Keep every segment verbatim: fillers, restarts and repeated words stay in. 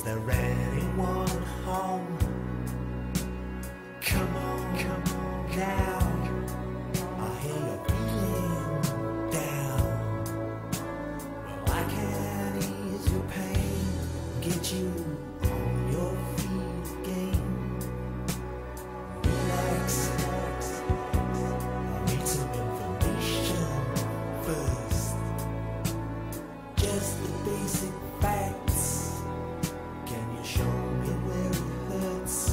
there anyone home? Come on, come on now. I hear you're feeling down. Well, I can ease your pain, get you on your feet again. Relax, relax. I need some information first. Just the basic facts. Can you show me where it hurts?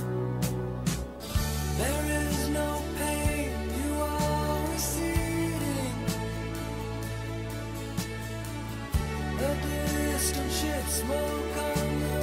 There is no pain, you are receding. A distant ship smoke on the